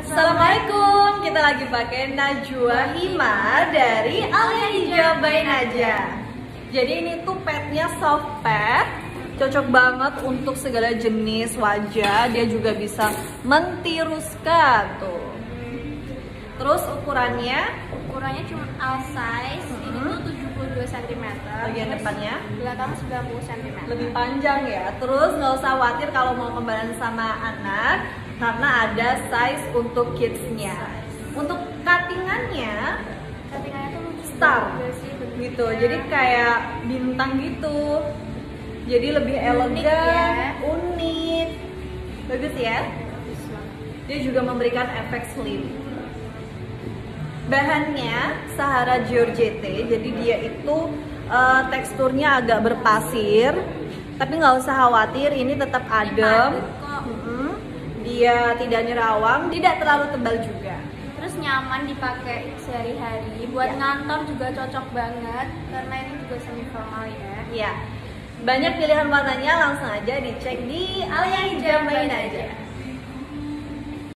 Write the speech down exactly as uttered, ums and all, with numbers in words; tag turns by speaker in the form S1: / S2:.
S1: Assalamualaikum, kita lagi pakai Najwa Hima dari Alia Hijab by Najwa. Jadi ini tuh padnya soft pad, cocok banget untuk segala jenis wajah. Dia juga bisa mentiruskan tuh. Terus ukurannya?
S2: Ukurannya cuma L size,
S1: Hmm.
S2: ini tuh tujuh puluh dua sentimeter.
S1: Bagian
S2: terus
S1: depannya?
S2: belakang sembilan puluh sentimeter.
S1: Lebih panjang ya. Terus nggak usah khawatir kalau mau kembaran sama anak, karena ada size untuk kidsnya. Untuk cuttingannya
S2: Cuttingannya tuh lucu
S1: star
S2: juga sih, bentuknya.
S1: gitu, jadi kayak bintang gitu. Jadi lebih elegan,
S2: ya.
S1: unik, bagus ya.
S2: Bagus banget.
S1: Dia juga memberikan efek slim. Bahannya Sahara Georgette, jadi dia itu uh, teksturnya agak berpasir, tapi nggak usah khawatir, ini tetap adem.
S2: padat kok.
S1: Mm-mm. Dia tidak nyerawang, tidak terlalu tebal juga.
S2: Terus nyaman dipakai sehari-hari. Buat
S1: Ya.
S2: ngantor juga cocok banget karena ini juga semi formal ya.
S1: Ya, banyak pilihan warnanya, langsung aja dicek di Alia Hijab by Najwa.